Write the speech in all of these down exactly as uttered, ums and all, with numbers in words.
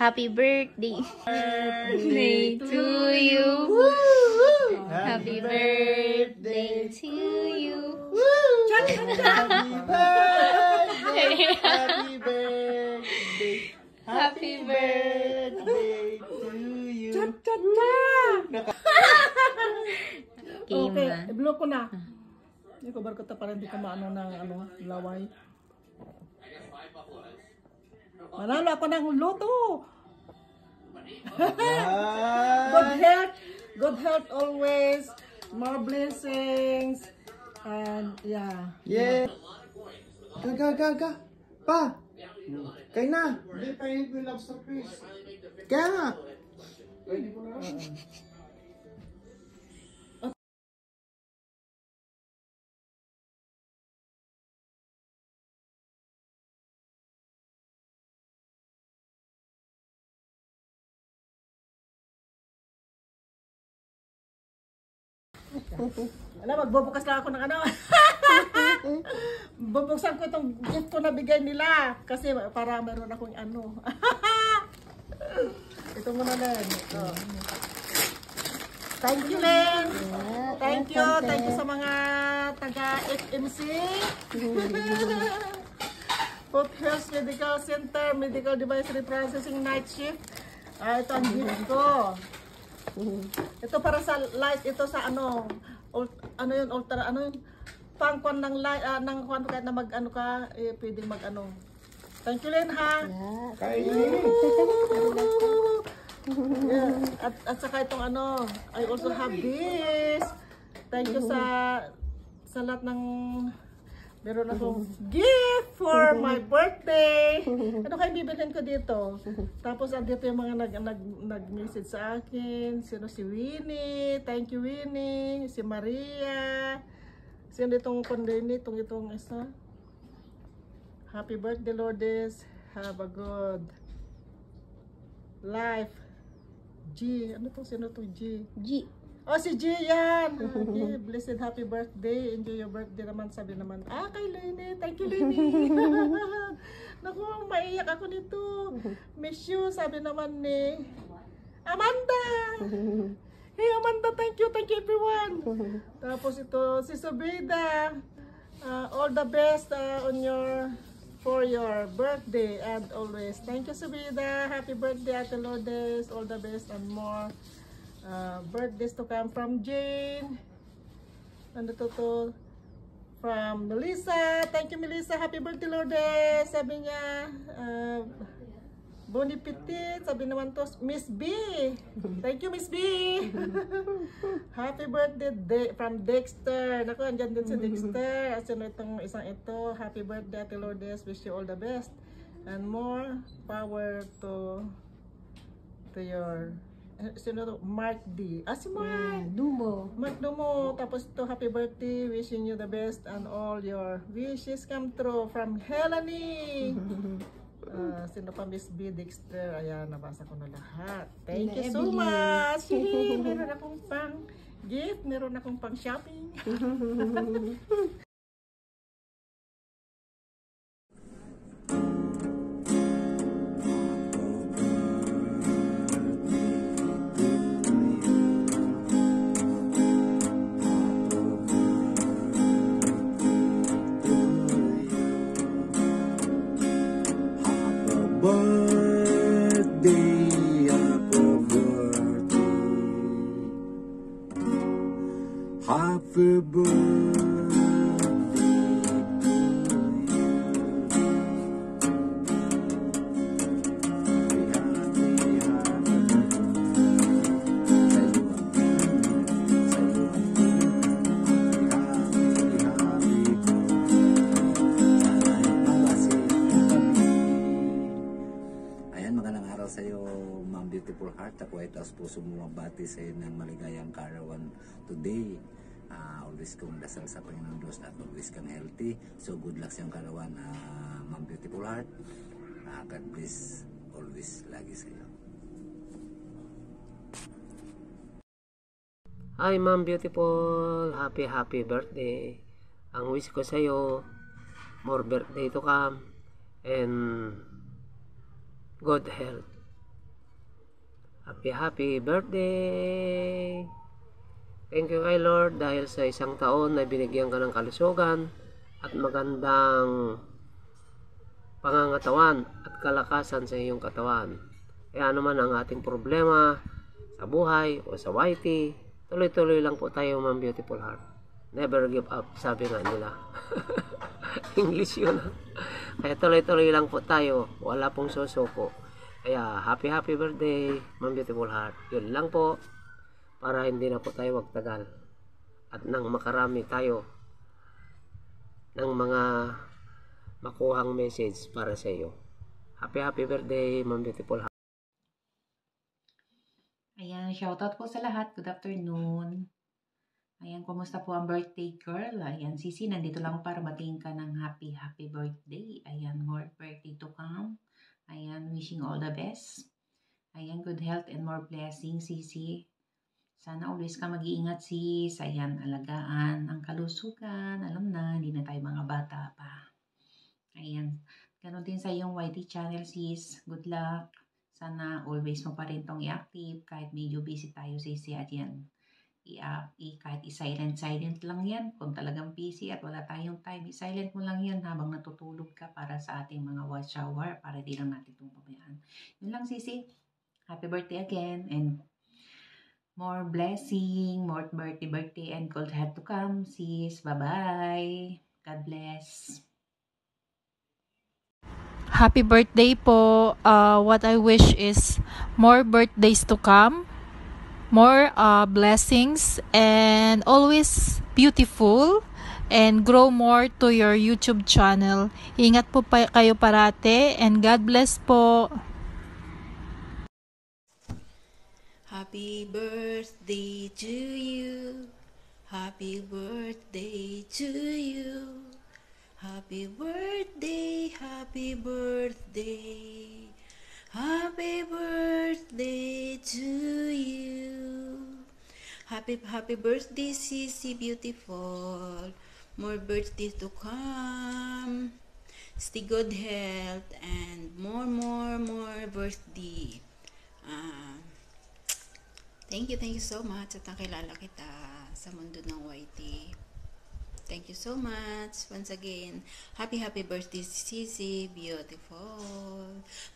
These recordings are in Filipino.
Happy birthday. Birthday to you. Happy birthday to you. Happy birthday. Happy birthday. Happy birthday to you. Okay, i-blow ko na. Hindi ko barkata para hindi ko maano ng ano, laway. Manalo ako ng luto. Good health. Good health always. More blessings. And yeah. Yeah. Gaga, gaga. Pa. Kaya na. Hindi pa yung lobster fish. Kaya nga. Pwede ko na. Alam, magbubukas lang ako ng ano. Bubuksan ko itong gift ko na bigay nila. Kasi para meron akong ano. Ito muna Len. Ito. Thank you Len. Thank you. Thank you sa mga taga F M C. Foot Health Medical Center, Medical Device Reprocessing Night Shift. Ah, ito ang gift ko. Ito para sa light, ito sa ano, ult, ano yun, ultra, ano yun, pangkwan ng light, uh, ng kwan kahit na mag, ano ka, eh, pwedeng mag, ano. Thank you, Len, ha? Kainin. Yeah. At, at saka itong ano, I also have this. Thank you sa, sa lahat ng, meron akong gift for my birthday. Ano kayo bibilhin ko dito? Tapos andito yung mga nag, nag, nag-message sa akin. Sino si Winnie? Thank you Winnie. Si Maria. Sino itong kondeni? Itong itong isa. Happy birthday Lourdes. Have a good life. G. Ano to? Sino to G? G. Oh, si G yan. Okay, blessed happy birthday. Enjoy your birthday naman. Sabi naman, ah, kay Lene. Thank you, Lene. Naku, maiyak ako nito. Miss you. Sabi naman ni Amanda. Hey, Amanda, thank you. Thank you, everyone. Tapos ito, si Subida. Uh, all the best uh, on your, for your birthday and always. Thank you, Subida. Happy birthday, Ate Lourdes. All the best and more. Uh, birthdays to come from Jane. Nandito to from Melissa. Thank you, Melissa. Happy birthday, Lourdes. Sabi niya, uh, Bonnie Petit. Sabi naman to, Miss B. Thank you, Miss B. Happy birthday day from Dexter. Naku, andyan din si Dexter. At sino itong isang ito. Happy birthday, Ate Lourdes. Wish you all the best. And more power to to your sino to? Mark D. Ah, si Mark. Yeah, Dumo. Mark Dumo. Tapos to happy birthday. Wishing you the best and all your wishes come true from Helene. uh, sino pa Miss B. Dexter. Ayan, nabasa ko na lahat. Thank you so much. Meron akong pang gift. Meron akong pang shopping. Happy birthday Ayan, magandang araw sa iyo, Ma'am Beautiful Heart. Ako ay taos puso bumabati sa iyo ng maligayang karawan today. Uh, always kong dasal sa Panginoon Diyos at always kang healthy. So good luck sa iyong karawan, uh, Ma'am Beautiful Heart. Uh, God bless always lagi sa iyo. Hi Ma'am Beautiful, happy happy birthday. Ang wish ko sa iyo, more birthday to come and good health Happy, happy birthday! Thank you kay Lord dahil sa isang taon na binigyan ka ng kalusugan at magandang pangangatawan at kalakasan sa iyong katawan. Kaya naman ang ating problema sa buhay o sa Y T, tuloy-tuloy lang po tayo, Ma'am Beautiful Heart. Never give up, sabi nga nila. English yun. Kaya tuloy-tuloy lang po tayo, wala pong susuko. Kaya happy happy birthday, Ma'am Beautiful Heart. Yun lang po, para hindi na po tayo magtagal. At nang makarami tayo ng mga makuhang message para sa iyo. Happy happy birthday, Ma'am Beautiful Heart. Ayan, shoutout po sa lahat. Good afternoon. Ayan, kumusta po ang birthday girl? Ayan, Sisi, nandito lang para batiin ka ng happy, happy birthday. Ayan, more birthday to come. Ayan, wishing all the best. Ayan, good health and more blessings, Sisi. Sana always ka mag-iingat, sis. Ayan, alagaan ang kalusugan. Alam na, hindi na tayo mga bata pa. Ayan, ganoon din sa iyong Y T channel, sis. Good luck. Sana always mo pa rin itong i-active kahit medyo busy tayo, Sisi. At yan, i, uh, i kahit i-silent, silent lang yan. Kung talagang busy at wala tayong time, i-silent mo lang yan habang natutulog ka para sa ating mga watch hour, para di lang natin itong pabayaan. Yun lang, Sisi. Happy birthday again and more blessing, more birthday, birthday and good health to come, sis. Bye-bye. God bless. Happy birthday po. Uh, what I wish is more birthdays to come, more uh, blessings, and always beautiful, and grow more to your YouTube channel. Ingat po pa kayo parate, and God bless po. Happy birthday to you. Happy birthday to you. Happy birthday, happy birthday. Happy birthday to you. Happy happy birthday, Sisi beautiful. More birthdays to come. Stay good health and more more more birthday. Ah, thank you, thank you so much at nakilala kita sa mundo ng Y T. Thank you so much. Once again, happy, happy birthday, Sisi. Beautiful.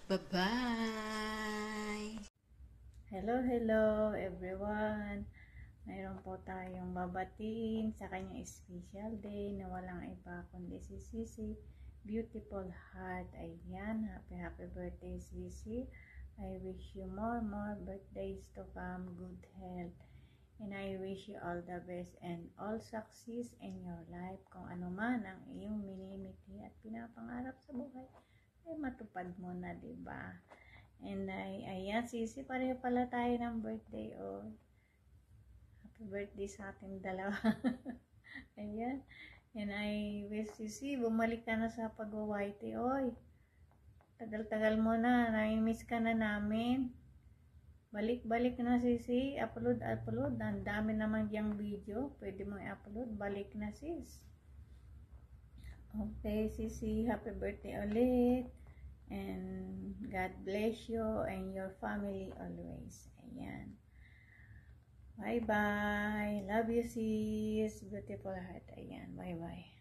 Bye-bye. Hello, hello, everyone. Mayroon po tayong babatiin sa kanyang special day na walang iba kundi si Sisi. Beautiful Heart. Ayan. Happy, happy birthday, Sisi. I wish you more, more birthdays to come. Good health. And I wish you all the best and all success in your life. Kung ano man ang iyong minimiti at pinapangarap sa buhay, ay matupad mo na, diba? And ay, ayan, Sisi, pareho pala tayo ng birthday, oh. Happy birthday sa ating dalawa. Ayan. And I wish, Sisi, bumalik ka na sa pag-Y T, oy. Tagal-tagal mo na, nai-miss ka na namin. Balik-balik na, Sisi. Upload, upload. Ang dami naman yung video. Pwede mong i-upload. Balik na, sis. Okay, Sisi. Happy birthday ulit. And God bless you and your family always. Ayan. Bye-bye. Love you, sis. Beautiful Heart. Ayan. Bye-bye.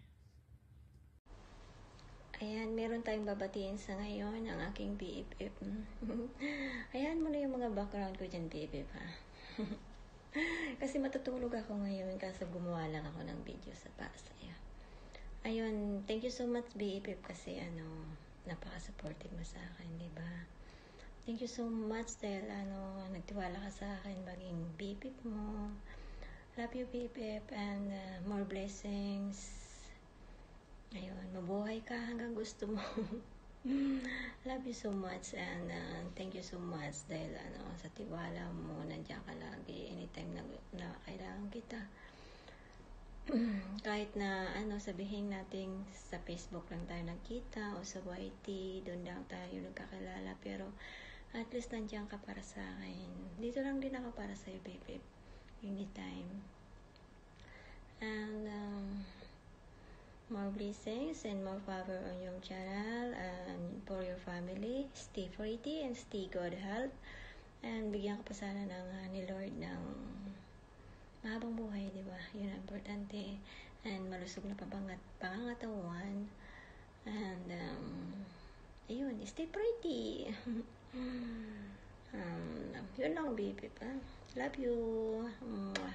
Ayan, meron tayong babatiin sa ngayon ang aking B F F. Ayan mo na yung mga background ko dyan, B F F, ha? Kasi matutulog ako ngayon kasi gumawa lang ako ng video sa Pasaya. Ayun, thank you so much, B F F, kasi ano, napaka-supportive mo sa akin, di ba? Thank you so much dahil ano, nagtiwala ka sa akin maging B F F mo. Love you, B F F, and uh, more blessings. Ayun, mabuhay ka hanggang gusto mo. Love you so much and uh, thank you so much dahil ano, sa tiwala mo, nandiyan ka lagi anytime na, na kailangan kita. Kahit na ano, sabihin natin sa Facebook lang tayo nagkita o sa Y T, doon lang tayo nagkakilala, pero at least nandiyan ka para sa akin. Dito lang din ako para sa'yo, baby, anytime. And um, more blessings and more power on your channel and for your family. Stay pretty and stay good health. And bigyan ka pa sana ng uh, ni Lord ng mahabang buhay, di ba? Yun ang importante. And malusog na pabangat, pangangatawan. And, um, ayun, stay pretty. um, yun lang, baby pa. Love you. Mwah.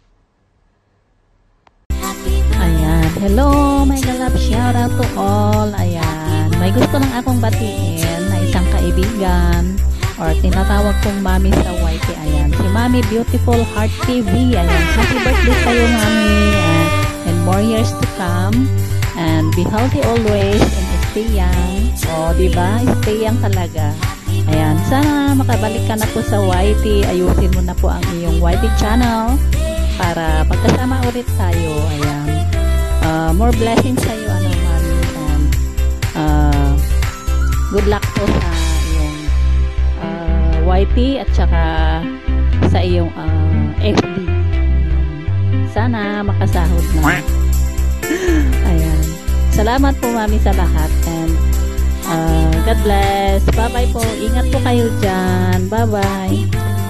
Ayan, hello, my love, shout out to all. Ayan, may gusto lang akong batiin na isang kaibigan or tinatawag kong mami sa Y T. Ayan, si Mami Beautiful Heart T V. Ayan, happy birthday sa'yo, mami, and, and more years to come, and be healthy always, and stay young. O, diba? Stay young talaga. Ayan, sana makabalik ka na po sa Y T. Ayusin mo na po ang iyong Y T channel para pagkasama ulit tayo. Ayan. Uh, more blessings sa iyo, ano, mami. And, uh, good luck po sa iyong uh, Y T at saka sa iyong uh, F D. Sana makasahod na. Ayan. Salamat po, mami, sa lahat. And uh, God bless. Bye-bye po. Ingat po kayo dyan. Bye-bye.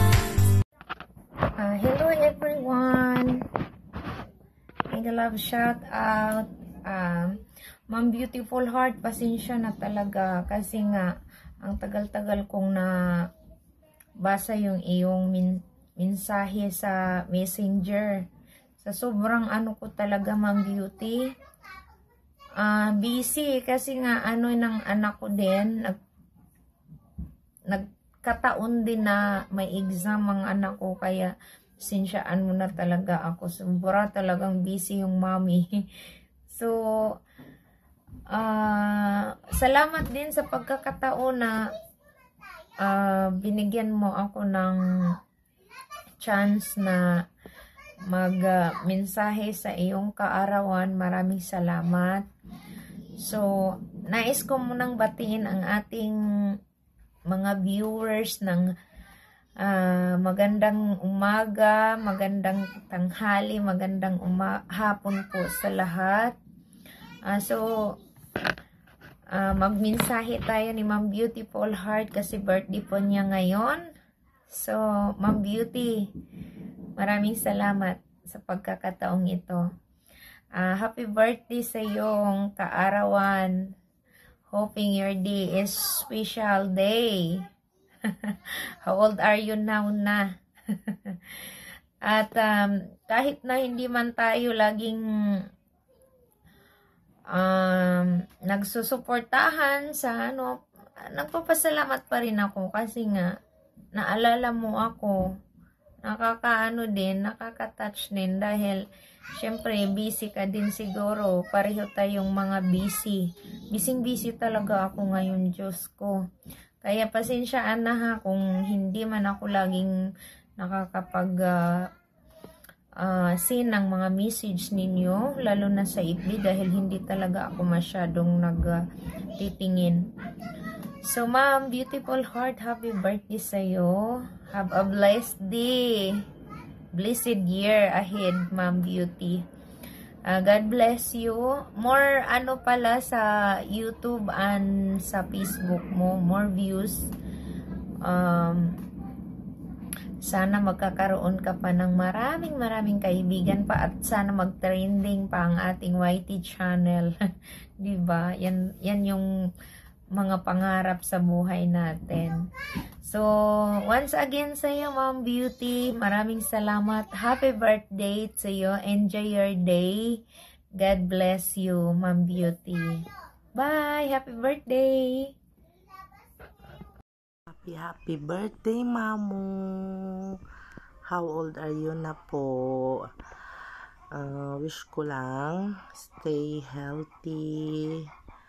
Uh, hello everyone. May love shout out. Um, Ma'am Beautiful Heart, pasensya na talaga kasi nga ang tagal-tagal kong na basa yung iyong min mensahe sa Messenger. Sa sobrang ano ko talaga, Ma'am Beauty. Uh, busy kasi nga ano ng anak ko din. Nag, nagkataon din na may exam ang anak ko kaya sinsyaan mo na talaga ako. Sobra talagang busy yung mami. So, uh, salamat din sa pagkakataon na uh, binigyan mo ako ng chance na mag-mensahe uh, sa iyong kaarawan. Maraming salamat. So, nais ko munang batiin ang ating mga viewers ng Uh, magandang umaga, magandang tanghali, magandang uma hapon po sa lahat. Uh, so, uh, magmensahe tayo ni Ma'am Beautiful Heart kasi birthday po niya ngayon. So, Ma'am Beauty, maraming salamat sa pagkakataong ito. Uh, happy birthday sa iyong kaarawan. Hoping your day is special day. How old are you now na? At um, kahit na hindi man tayo laging um, nagsusuportahan sa ano, nagpapasalamat pa rin ako kasi nga naalala mo ako, nakakaano din, nakaka-touch din dahil syempre busy ka din siguro, pareho tayong mga busy. Busy-busy talaga ako ngayon, Diyos ko. Kaya pasensyaan na ha kung hindi man ako laging nakakapag uh, uh, send ng mga message ninyo, lalo na sa F B dahil hindi talaga ako masyadong nagtitingin. Uh, so Ma'am Beautiful Heart, happy birthday sa'yo. Have a blessed day. Blessed year ahead, Ma'am Beauty. Uh, God bless you. More ano pala sa YouTube and sa Facebook mo. More views. Um, sana magkakaroon ka pa ng maraming maraming kaibigan pa at sana mag-trending pa ang ating Y T channel. Diba? Yan, yan yung mga pangarap sa buhay natin. So, once again sa iyo, Ma'am Beauty, maraming salamat. Happy birthday to you. Enjoy your day. God bless you, Ma'am Beauty. Bye! Happy birthday! Happy, happy birthday, Mamu! How old are you na po? Uh, wish ko lang, stay healthy,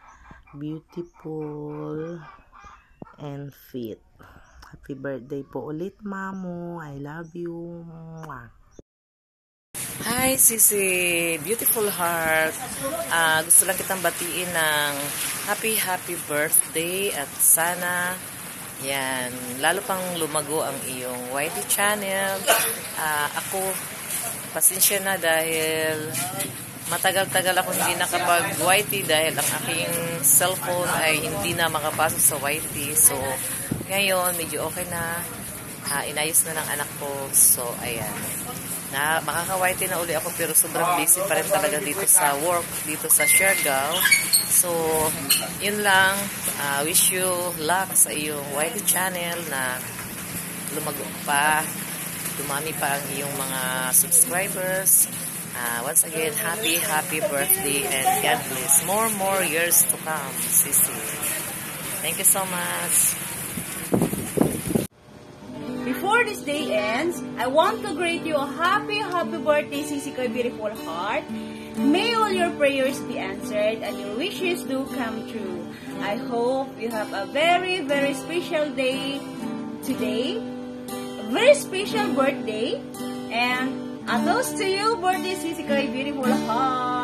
beautiful, and fit. Happy birthday po ulit, Mamu. I love you. Mwah. Hi, Sisi. Beautiful Heart. Uh, gusto lang kitang batiin ng happy, happy birthday at sana yan, lalo pang lumago ang iyong Y T channel. Uh, ako, pasensya na dahil matagal-tagal ako hindi nakapag-Y T dahil ang aking cellphone ay hindi na makapasok sa Y T. So, ngayon, medyo okay na. uh, inayos na ng anak ko. So, ayan. Na, makaka-white na uli ako pero sobrang busy pa rin talaga dito sa work, dito sa Siargao. So, yun lang. Uh, wish you luck sa iyong white channel na lumago pa, dumami pa ang iyong mga subscribers. Uh, once again, happy, happy birthday and God bless. More, more years to come, Sisi. Thank you so much. Before this day ends, I want to greet you a happy, happy birthday, Sisi Koy Beautiful Heart. May all your prayers be answered and your wishes do come true. I hope you have a very, very special day today. A very special birthday. And a toast to you, birthday, Sisi Koy Beautiful Heart.